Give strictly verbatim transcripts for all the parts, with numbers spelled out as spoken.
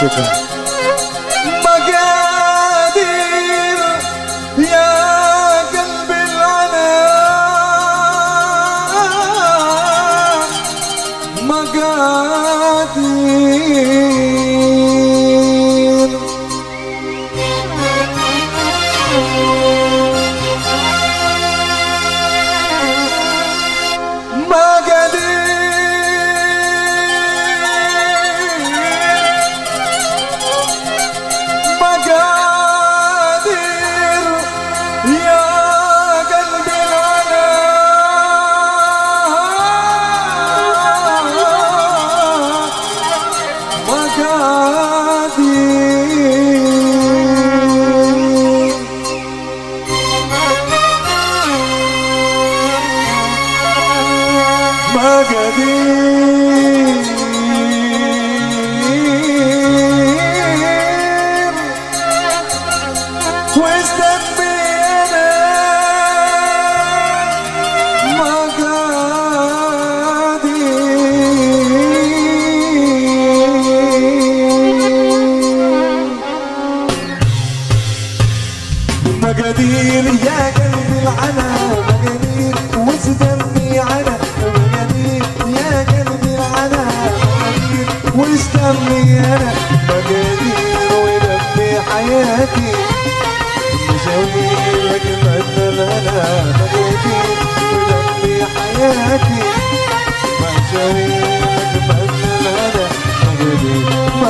شكرا. مقادير يا قلبي العنا مقادير مقادير يا قلبي العنا مقادير واستني عنا مقادير يا قلبي العنا مقادير واستني انا مقادير ودمي حياتي مشاويرك مثل انا مقادير ودمي حياتي مشاويرك مثل انا مقادير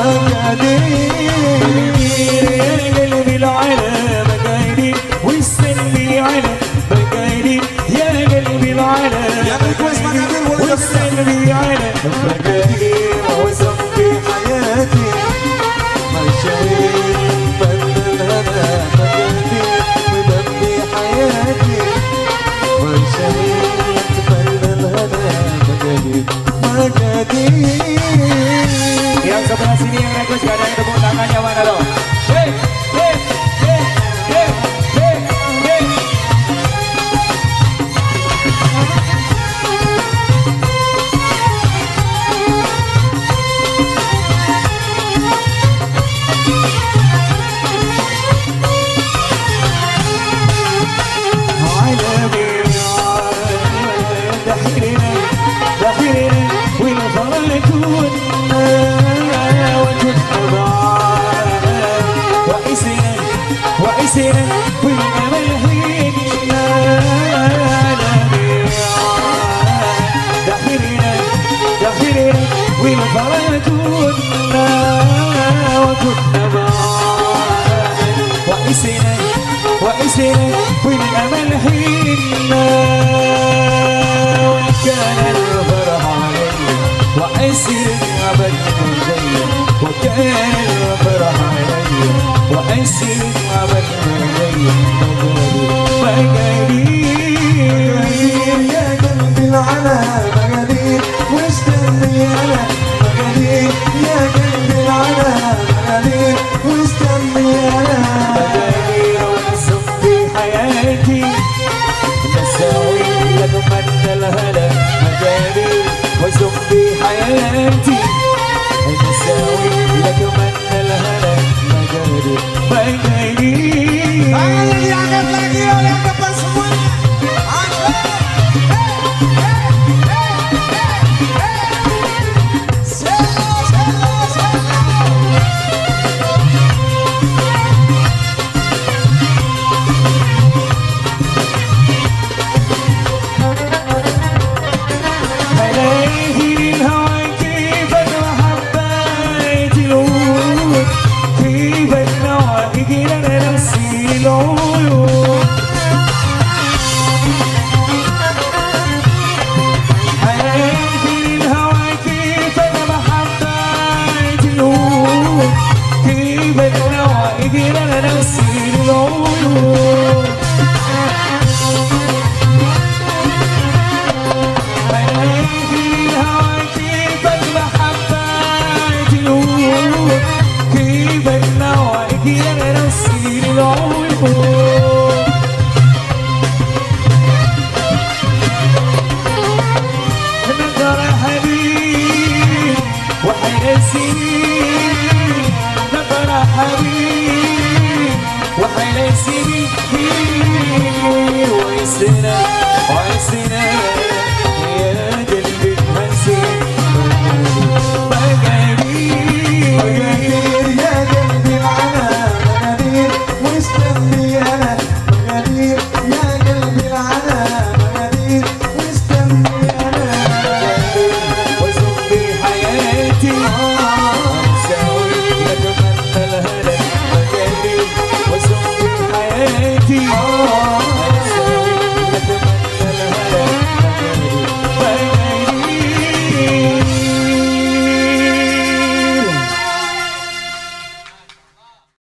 مقادير يا قلبي العنا واستني على مقادير يا قلبي العلا واستني على مقادير وصفي حياتي مشاوير بدل هذا مقادير ودمي حياتي مشاوير بدل هذا مقادير مقادير yang sebelah sini yang request gak ada yang tepuk tangannya mana dong? Hey, hey, hey, hey, hey, hey. وعسنا والأمل حيننا داخلنا داخلنا والفرج كنا وكنا معانا وعسنا وعسنا والأمل حيننا وكان الفرح علينا وعسنا عبد زينا وكان الفرح علينا وعسنا عبد زينا مقادير يا قلبي العنا مقادير واستني انا مقادير يا قلبي العنا مقادير واستني انا مقادير ونسم في حياتي نساوي لك من الهلا مقادير وسم في حياتي نساوي لك من الهلا مقادير مقادير Tangan diangkat lagi oleh depan semuanya. وحيلاسيني ويسنا ويسنا يا قلبي تهزين مقادير مقادير يا قلبي العنا مقادير واستني انا مقادير يا قلبي العنا مقادير واستني انا وزن في حياتي مساوي لك من الهنا مقادير وزن في حياتي